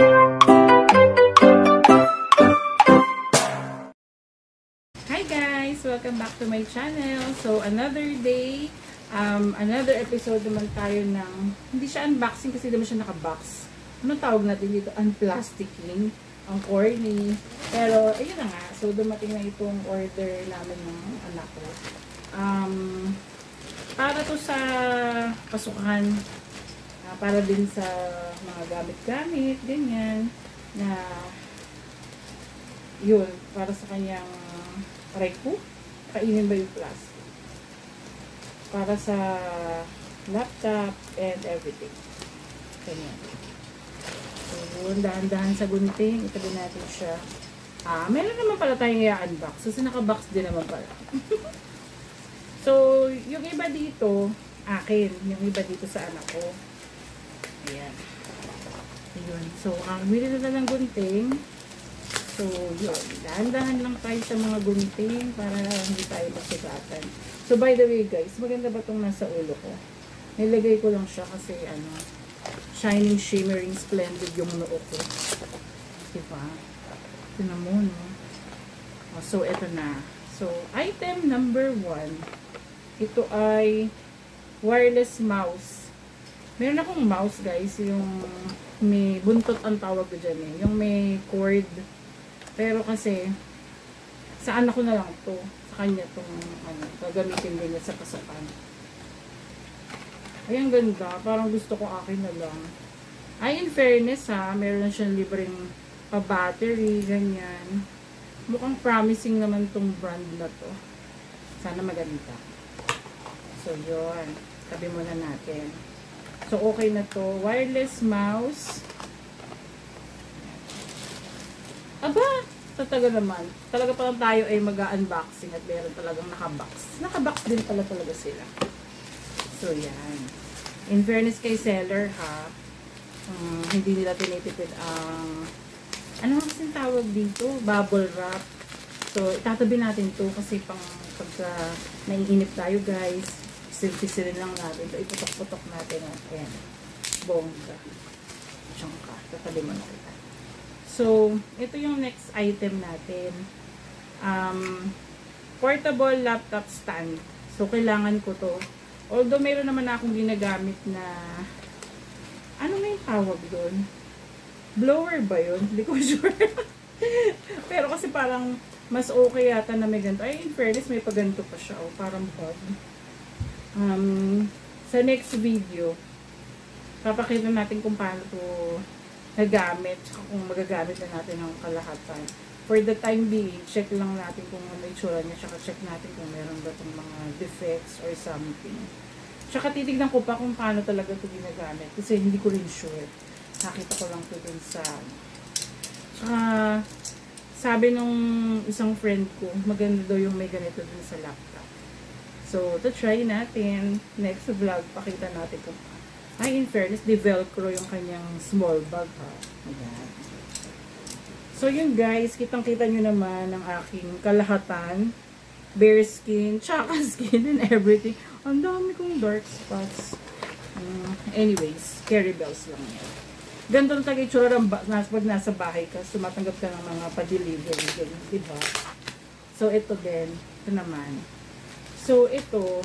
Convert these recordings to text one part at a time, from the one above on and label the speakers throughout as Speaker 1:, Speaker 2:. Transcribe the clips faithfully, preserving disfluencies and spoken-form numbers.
Speaker 1: Hi guys! Welcome back to my channel. So, another day, um, another episode naman tayo ng, hindi siya unboxing kasi naman siya naka-box. Anong tawag natin dito? Unplasticking. Ang corny. Pero, ayun na nga. So, dumating na itong order namin ng anak ko. Um, para to sa pasukan. Uh, para din sa mga gamit-gamit, ganyan. Na, yun, para sa kanyang aray ko. Kainin ba yung plastic? Para sa laptop and everything. Ganyan. So, dahan-dahan sa gunting. Itabi natin siya. Ah, meron naman pala tayong i-unbox. Kasi naka-box din naman pala. So, yung iba dito, akin. Yung iba dito sa anak ko. Ayan. Ayan. So, ang bili na ng gunting. So, yun. Dahan-dahan lang tayo sa mga gunting para hindi tayo masugatan. So, by the way guys, maganda ba itong nasa ulo ko? Nilagay ko lang siya kasi, ano, shining, shimmering, splendid yung noo ko. Diba? Tignan mo, no? Oh, so, eto na. So, item number one. Ito ay wireless mouse. Meron akong mouse, guys. Yung may buntot ang tawag ko dyan eh. Yung may cord. Pero kasi, sa anak ko na lang to. Sa kanya itong, ano, gagamitin din niya sa pasukan. Ay, ang ganda. Parang gusto ko akin na lang. Ay, in fairness ha, meron na siyang libreng pa-battery, ganyan. Mukhang promising naman tong brand na to. Sana maganda. So, yun. Tabi muna natin. So, okay na to. Wireless mouse. Aba! Tataga naman. Talaga pa lang tayo ay mag-unboxing at meron talagang nakabox. Nakabox din pala talaga sila. So, yan. In fairness kay seller, ha, um, hindi nila tinitipid ang, uh, ano kasi tawag dito? Bubble wrap. So, itatabi natin to kasi pang pagka naiinip tayo, guys. Pisil-pisilin lang natin. So, iputok-putok natin. Ayan. Bongga. Diyan ka. Tatabi mo na kita. So, ito yung next item natin. Um, portable laptop stand. So, kailangan ko to. Although, meron naman akong ginagamit na, ano na yung tawag doon? Blower ba yun? Hindi ko sure. Pero kasi parang, mas okay yata na may ganito. Ay, in fairness, may paganto pa siya. Oh, parang bug. Um, sa next video, papakita natin kung paano to nagamit, kung magagamit na natin ng kalahatan. For the time being, check lang natin kung ano yung itsura niya, tsaka check natin kung meron ba itong mga defects or something. Tsaka titignan ko pa kung paano talaga ito ginagamit, kasi hindi ko rin sure. Nakita ko lang ito dun sa, tsaka, sabi nung isang friend ko, maganda daw yung may ganito dun sa laptop. So, to try natin, next vlog, pakita natin kung ay, in fairness, di velcro yung kanyang small bag, ha. Ayan. So, yun guys, kitang-kita nyo naman ang aking kalahatan. Bare skin, tsaka skin, and everything. Ang dami kong dark spots. Um, anyways, carry bells lang yan. Ganito na tagay tsura pag nasa bahay ka, sumatanggap ka ng mga pa-delivery, diba? So, ito din. Ito naman. So, ito,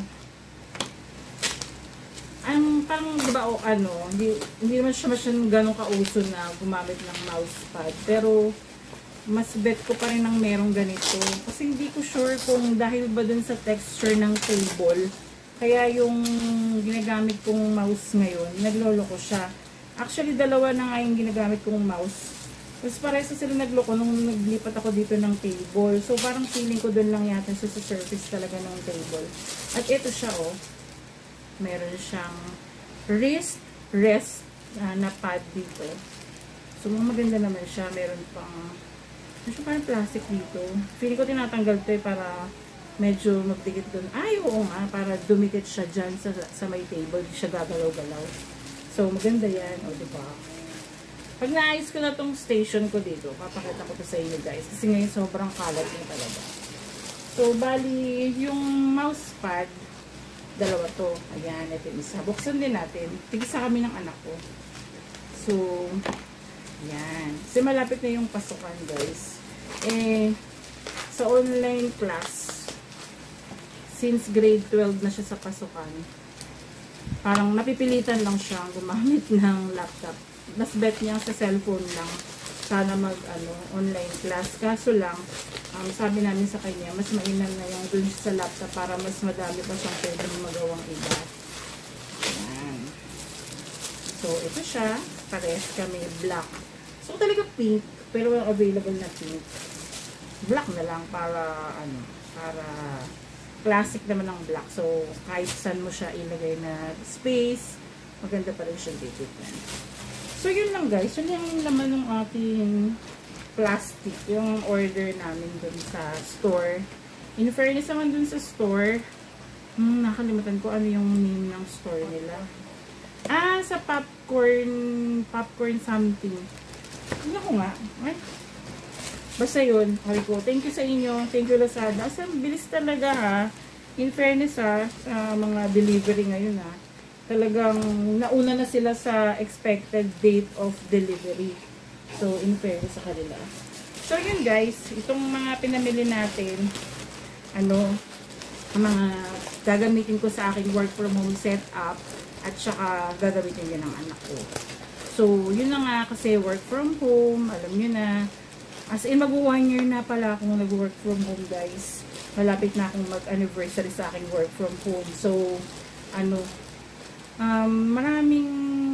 Speaker 1: ang parang, diba, o ano, hindi, hindi naman siya masyadong ganong kauso na gumamit ng mousepad. Pero, mas bet ko pa rin ng merong ganito. Kasi hindi ko sure kung dahil ba dun sa texture ng table, kaya yung ginagamit kong mouse ngayon, nagloloko siya. Actually, dalawa na nga yung ginagamit kong mouse. Tapos parehas sila nagloko nung naglipat ako dito ng table. So, parang feeling ko dun lang yata siya sa surface talaga ng table. At ito siya, oh. Meron siyang wrist rest uh, na pad dito. So, maganda naman siya. Meron pang, ano siya, parang plastic dito. Feeling ko tinatanggal to eh, para medyo magdikit dun. Ay, oo nga, para dumikit siya dyan sa, sa may table. Hindi siya gagalaw-galaw. So, maganda yan. O, diba? Pag naayos ko na tong station ko dito, papakita ko to sa inyo guys. Kasi ngayon sobrang kalat yung talaga. So, bali, yung mousepad, dalawa to. Ayan, ito yung isa. Buksan din natin. Tigisa kami ng anak ko. So, Yan. Kasi malapit na yung pasukan, guys. Eh, sa online class, since grade twelve na siya sa pasukan, parang napipilitan lang siya gumamit ng laptop. Mas bet niya sa cellphone lang. Sana mag, ano, online class. Kaso lang, um, sabi namin sa kanya, mas mainam na yung dun sa laptop para mas madami pa siyang pwedeng magawang iba. Yan. So, ito siya. Pares kami black. So, talaga pink. Pero available na pink. Black na lang para, ano, para classic naman ang black. So, kahit saan mo siya ilagay na space, maganda pa rin siyang titignan. So, yun lang guys. Yun yung laman ng ating plastic. Yung order namin dun sa store. In fairness naman dun sa store, hmm, nakalimutan ko ano yung name ng store nila. Ah, sa popcorn, popcorn something. Ano ko nga? Ay. Basta yun. Sabi ko, thank you sa inyo. Thank you Lazada. As bilis talaga ha. In fairness ha, sa mga delivery ngayon ha. Talagang nauna na sila sa expected date of delivery. So, in fairness sa kanila. So, yun guys. Itong mga pinamili natin, ano, mga gagamitin ko sa aking work from home setup at saka gagamitin din ng anak ko. So, yun na nga kasi work from home. Alam nyo na. As in, mag-one year na pala akong nag-work from home guys. Malapit na akong mag-anniversary sa aking work from home. So, ano, Um, maraming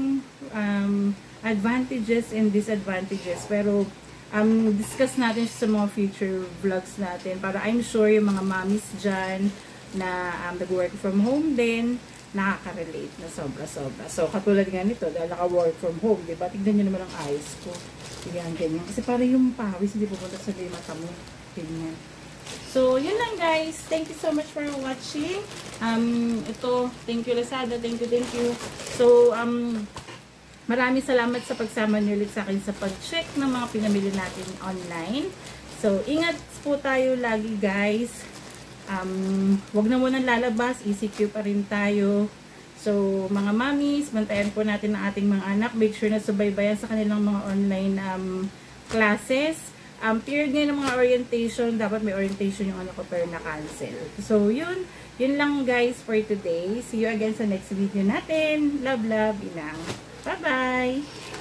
Speaker 1: um, advantages and disadvantages, pero um, discuss natin sa mga future vlogs natin para I'm sure yung mga mommies dyan na um, nag-work from home din, nakaka-relate na sobra-sobra. So, katulad nga nito, dahil naka-work from home, diba? Tignan nyo naman ang eyes ko. Yan, ganyan. Kasi para yung pawis, hindi pupunta sa mata mo. Ganyan. So, yun lang guys. Thank you so much for watching. Um, ito, thank you Lazada. Thank you, thank you. So, um, maraming salamat sa pagsama niyo ulit sa akin sa pag-check ng mga pinamili natin online. So, ingat po tayo lagi guys. Um, wag na muna lalabas. E C Q pa rin tayo. So, mga mommies, bantayan po natin ang ating mga anak. Make sure na subaybayan sa kanilang mga online um, classes. Um, period ngayon ng mga orientation, dapat may orientation yung ano ko pero na-cancel. So, yun. Yun lang guys for today. See you again sa next video natin. Love, love, inang. Bye-bye!